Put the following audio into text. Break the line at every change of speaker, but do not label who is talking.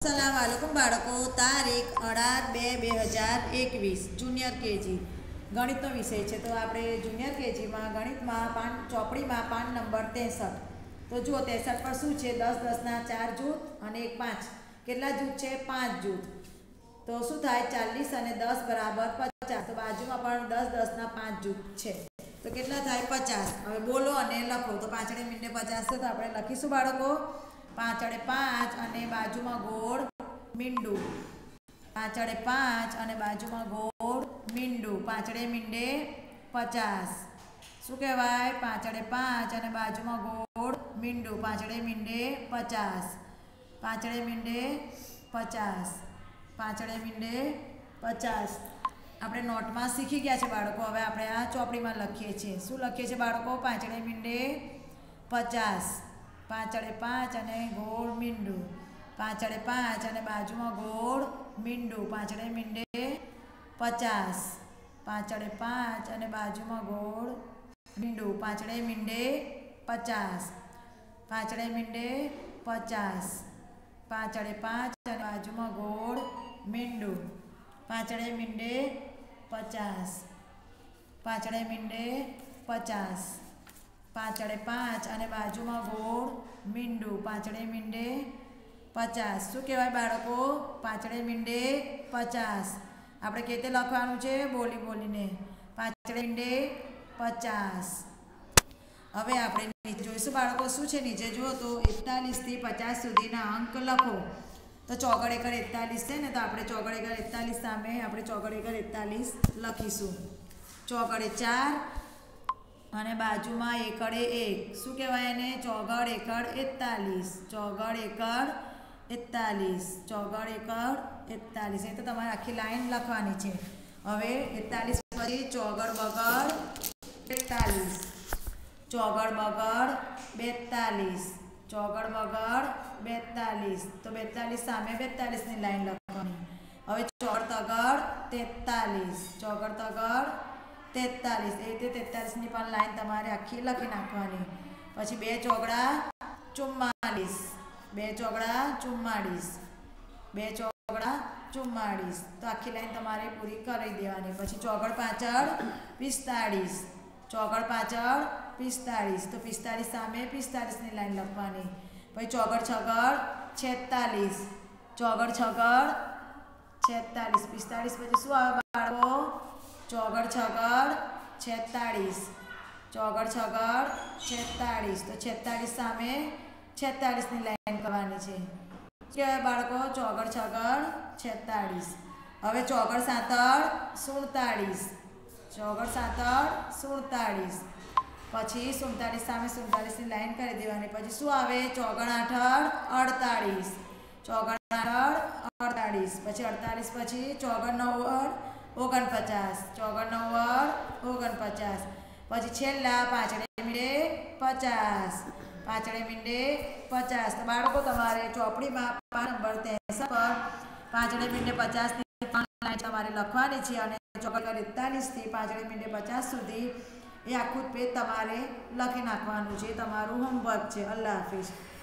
સલામ વાલેકુમ બાળકો. તારીખ 18/2/2021 જુનિયર કેજી ગણિતનો વિષય છે. તો આપણે જુનિયર કેજીમાં ગણિતમાં ચોપડીમાં પાન નંબર 63. તો જુઓ 63 પર શું છે? 10 10ના 4 જૂથ અને 1 5. કેટલા જૂથ છે? 5 જૂથ. તો શું થાય? 40 અને 10 બરાબર 50. તો બાજુમાં પણ 10 10ના 5 જૂથ છે. તો કેટલા થાય? 50. હવે બોલો અને લખો. તો 5 મીંડે 50 છે. તો આપણે લખીશું બાળકો 5 5 અને બાજુમાં ગોળ મીંડું. 5 5 અને બાજુમાં ગોળ મીંડું. 5 મીંડે 50. શું કહેવાય? 5 5 અને બાજુમાં ગોળ મીંડું. 5 મીંડે 50. 5 મીંડે 50. 5 મીંડે 50. આપણે નોટમાં શીખી ગયા છે બાળકો. હવે આપણે આ ચોપડીમાં લખીએ છીએ. શું લખીએ છીએ બાળકો? 5 મીંડે 50. 5 5 અને ગોળ મીંડું. 5 5 અને બાજુમાં ગોળ મીંડું. 5 મીંડે 50. 5 5 અને બાજુમાં ગોળ મીંડું. 5 મીંડે 50. 5 મીંડે 50. 5 5 અને બાજુમાં ગોળ મીંડું. 5 મીંડે 50. 5 મીંડે 50. 5 5 અને બાજુમાં ગોળ મીંડું. 5 મીંડે 50. શું કહેવાય બાળકો? 5 મીંડે 50. આપણે કેવી રીતે લખવાનું છે? બોલી બોલીને. 5 મીંડે 50. હવે આપણે જોઈશું બાળકો શું છે નીચે જુઓ તો 41 થી 50 સુધીના અંક લખો. તો ચોગડ એકડ 41 છે ને, તો આપણે ચોગડ એકડ 41 સામે આપણે ચોગડ એકડ 41 લખીશું. ચોગડે 4 અને બાજુમાં એકડે 1. શું કહેવાય એને? ચોગડ એકડ 41. ચોગડ એકડ 41. ચોગડ એકડ 41. એ તો તમારે આખી લાઈન લખવાની છે. હવે 41 પછી ચોગડ બગડ 42. ચોગડ બગડ 42. ચોગડ બગડ 42. તો 42 સામે 42ની લાઈન લખવાની. હવે ચોગડ તગડ 43. ચોગડ તગડ 43. એ રીતે 43ની પણ લાઈન તમારે આખી લખી નાખવાની. પછી 2 ચોગડા 44. 2 ચોગડા 44. 2 ચોગડા 44. તો આખી લાઈન તમારે પૂરી કરી દેવાની. પછી ચોગડ પાછળ 45. ચોગડ પાછળ 45. તો 45 સામે 45ની લાઈન લખવાની. પછી ચોગડ છગડ 46. ચોગડ છગડ 46. 45 પછી શું આવે બાળકો? ચોગડ છગડ 46. ચોગડ છગડ 46. તો 46 સામે 46ની લાઈન કરવાની છે. કહેવાય બાળકો? ચોગડ છગડ 46. હવે ચોગડ સાતડ 47. ચોગડ સાતડ 47. પછી 47 સામે 47ની લાઈન કરી દેવાની. પછી શું આવે? ચોગડ આઠડ 48. ચોગડ આઠડ 48. પછી 48 પછી ચોગડ નવ્વડ 49. ચોગડ નવ્વડ 49. પછી છેલ્લા 5 મીંડે 50. 5 મીંડે 50. તો બાળકો તમારે ચોપડીમાં પાન નંબર 63 પર 5 મીંડે 50ની લાઈન તમારે લખવાની છે. અને ચોગડ 41 થી 5 મીંડે 50 સુધી એ આખું પેજ તમારે લખી નાખવાનું છે. તમારું હોમવર્ક છે. અલ્લાહ હાફિઝ.